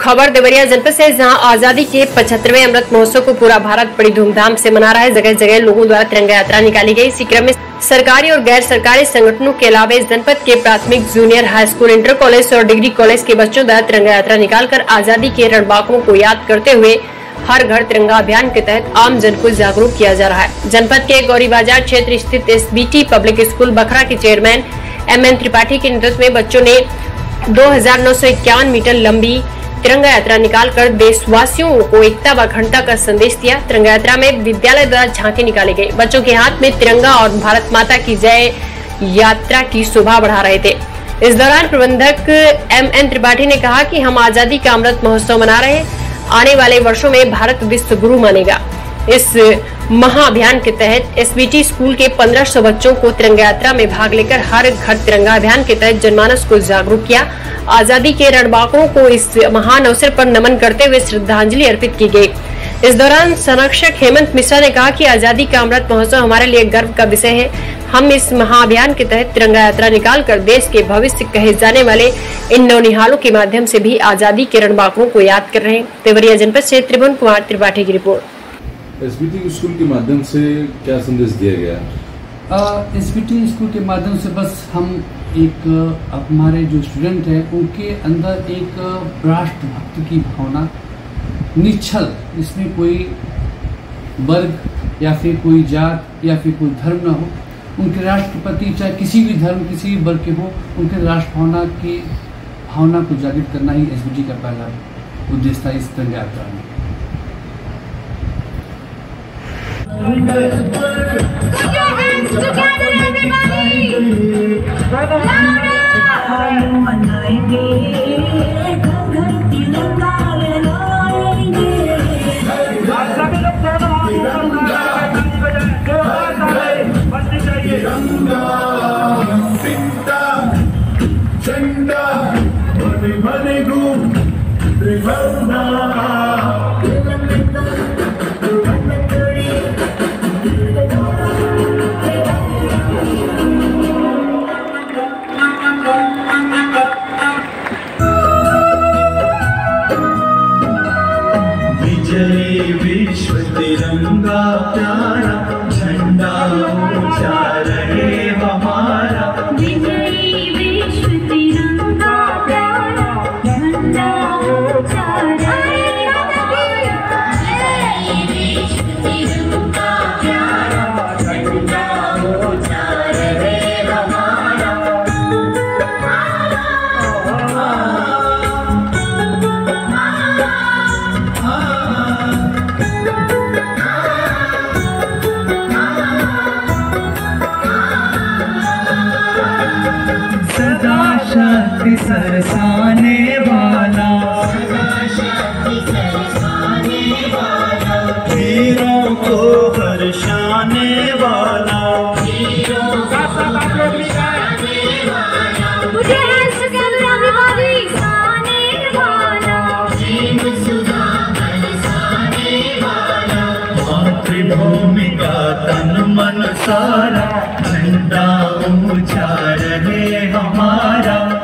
खबर देवरिया जनपद से, जहां आजादी के 75वें अमृत महोत्सव को पूरा भारत बड़ी धूमधाम से मना रहा है। जगह जगह लोगों द्वारा तिरंगा यात्रा निकाली गई। इसी क्रम में सरकारी और गैर सरकारी संगठनों के अलावा इस जनपद के प्राथमिक, junior, high school, inter college और डिग्री कॉलेज के बच्चों द्वारा तिरंगा यात्रा निकालकर आजादी के रणबांकुओं को याद करते हुए हर घर तिरंगा अभियान के तहत आम जन को जागरूक किया जा रहा है। जनपद के गौरी बाजार क्षेत्र स्थित SBT पब्लिक स्कूल बखरा के चेयरमैन MN त्रिपाठी के नेतृत्व में बच्चों ने 2951 मीटर लंबी तिरंगा यात्रा निकालकर देशवासियों को एकता व अखंडता का संदेश दिया। तिरंगा यात्रा में विद्यालय द्वारा झांकी निकाली गई। बच्चों के हाथ में तिरंगा और भारत माता की जय यात्रा की शोभा बढ़ा रहे थे। इस दौरान प्रबंधक MN त्रिपाठी ने कहा कि हम आजादी का अमृत महोत्सव मना रहे हैं। आने वाले वर्षों में भारत विश्व गुरु मानेगा। इस महाअभियान के तहत SBT स्कूल के 1500 बच्चों को तिरंगा यात्रा में भाग लेकर हर घर तिरंगा अभियान के तहत जनमानस को जागरूक किया। आजादी के रणबांकुओं को इस महान अवसर पर नमन करते हुए श्रद्धांजलि अर्पित की गई। इस दौरान संरक्षक हेमंत मिश्रा ने कहा कि आजादी का अमृत महोत्सव हमारे लिए गर्व का विषय है। हम इस महाअभियान के तहत तिरंगा यात्रा निकालकर देश के भविष्य कहे जाने वाले इन नौनिहालों के माध्यम से भी आजादी के रणबांकुओं को याद कर रहे हैं। देवरिया जनपद से त्रिभुवन कुमार त्रिपाठी की रिपोर्ट। SBT स्कूल के माध्यम से क्या संदेश दिया गया? SBT स्कूल के माध्यम से बस हम एक हमारे जो स्टूडेंट हैं उनके अंदर एक राष्ट्रभक्ति की भावना निश्चल, इसमें कोई वर्ग या फिर कोई जात या फिर कोई धर्म न हो, उनके राष्ट्रपति चाहे किसी भी धर्म किसी भी वर्ग के हो, उनके राष्ट्र भावना को जागृत करना ही SBT का पहला उद्देश्य था इस तिरंगा यात्रा में। विश्व तिरंगा प्यारा, झंडा ऊंचा रहे हमारा। विजयी विश्व तिरंगा प्यारा, झंडा ऊंचा रहे हमारा। विजयी विश्व तिरंगा प्यारा, झंडा ऊंचा रहे हमारा। सदा शक्ति सरसाने वाला, सदा शक्ति सरसाने वाला, वीरों को हर्षाने वाला, वीरों को हर्षाने वाला, मुझे बरसाने वाला, जीव सुधा बरसाने वाला। मातृभूमि का तन मन सारा, झंडा ऊंचा रहे हमारा।